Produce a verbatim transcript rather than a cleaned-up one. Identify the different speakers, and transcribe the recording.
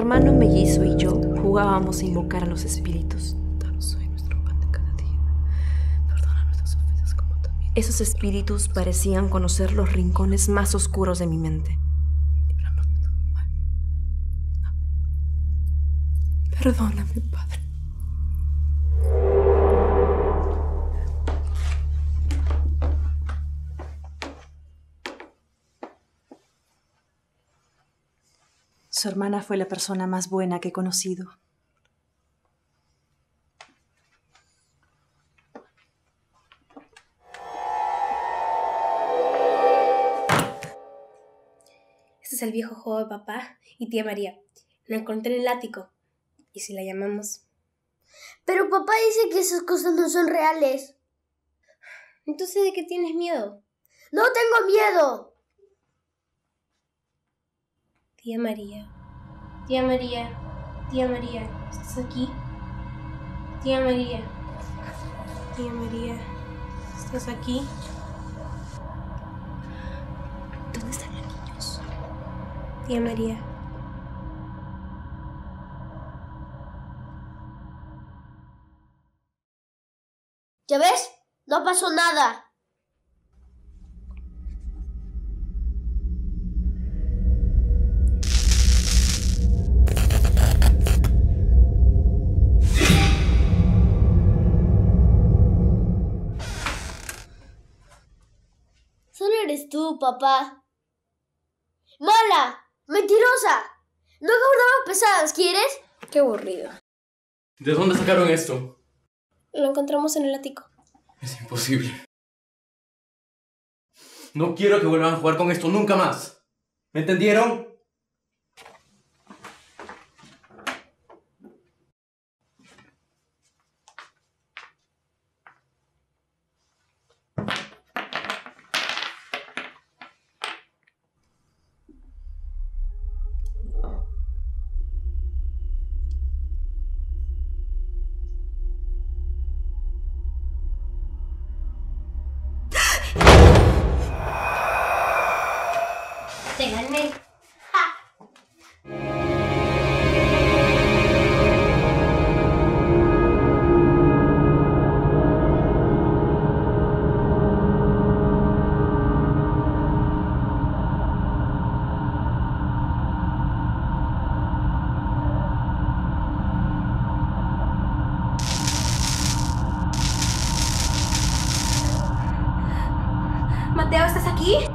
Speaker 1: hermano mellizo y yo jugábamos a invocar a los espíritus.
Speaker 2: Danos hoy nuestro pan de cada día. Perdona nuestras ofensas como también.
Speaker 1: Esos espíritus parecían conocer los rincones más oscuros de mi mente.
Speaker 2: Líbranos de todo mal. Perdóname, Padre.
Speaker 3: Su hermana fue la persona más buena que he conocido.
Speaker 4: Este es el viejo juego de papá y tía María. Lo encontré en el ático. ¿Y si la llamamos?
Speaker 5: Pero papá dice que esas cosas no son reales.
Speaker 4: Entonces, ¿de qué tienes miedo?
Speaker 5: ¡No tengo miedo!
Speaker 4: Tía María, tía María, tía María, ¿estás aquí? Tía María, tía María, ¿estás aquí?
Speaker 2: ¿Dónde están los niños?
Speaker 4: Tía María.
Speaker 5: ¿Ya ves? No pasó nada. Solo eres tú, papá. ¡Mala! ¡Mentirosa! No hago bromas pesadas, ¿quieres?
Speaker 4: Qué aburrido.
Speaker 6: ¿De dónde sacaron esto?
Speaker 4: Lo encontramos en el ático.
Speaker 6: Es imposible. No quiero que vuelvan a jugar con esto nunca más. ¿Me entendieron?
Speaker 4: Te gané. Mateo, ¿estás aquí?